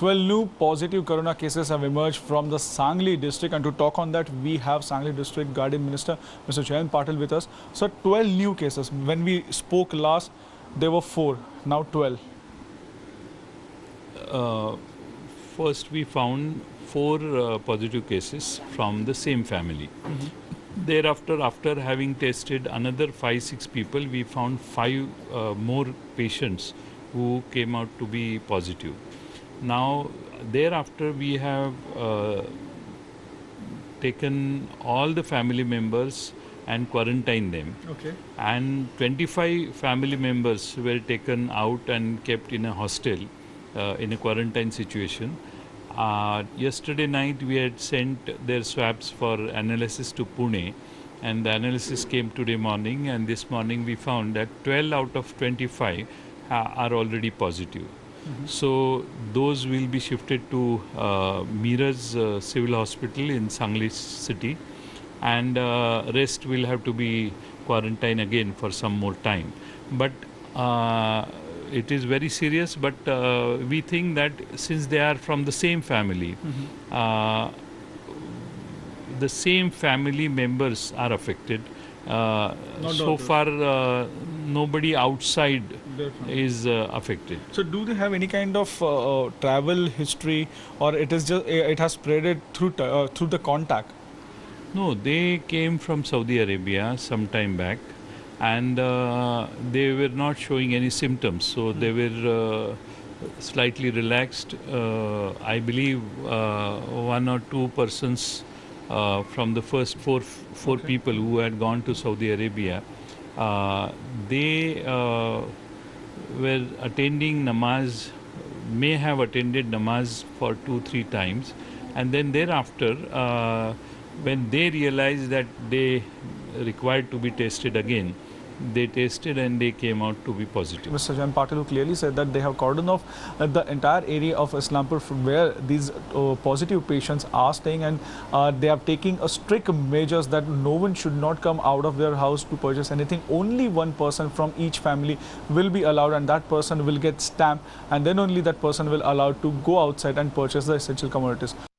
12 new positive corona cases have emerged from the Sangli district, and to talk on that we have Sangli district Guardian Minister Mr. Jayant Patil with us. So 12 new cases. When we spoke last there were 4, now 12. First we found 4 positive cases from the same family. Thereafter, after having tested another 5-6 people, we found 5 more patients who came out to be positive. Now, thereafter, we have taken all the family members and quarantined them. Okay. And 25 family members were taken out and kept in a hostel in a quarantine situation. Yesterday night we had sent their swabs for analysis to Pune, and the analysis came today morning, and this morning we found that 12 out of 25 are already positive. So those will be shifted to Miraj Civil Hospital in Sangli city, and rest will have to be quarantined again for some more time. But it is very serious, but we think that since they are from the same family, the same family members are affected. So far, nobody outside is affected. So do they have any kind of travel history, or it is just it has spreaded through the contact? No, they came from Saudi Arabia some time back, and they were not showing any symptoms, so they were slightly relaxed. I believe 1 or 2 persons from the first four people who had gone to Saudi Arabia, they were attending namaz, may have attended namaz for 2-3 times, and then thereafter when they realized that they required to be tested again, they tested and they came out to be positive. Mr. Jayant Patil clearly said that they have cordoned off the entire area of Islampur from where these positive patients are staying, and they are taking a strict measures that no one should not come out of their house to purchase anything. Only one person from each family will be allowed, and that person will get stamped, and then only that person will allowed to go outside and purchase the essential commodities.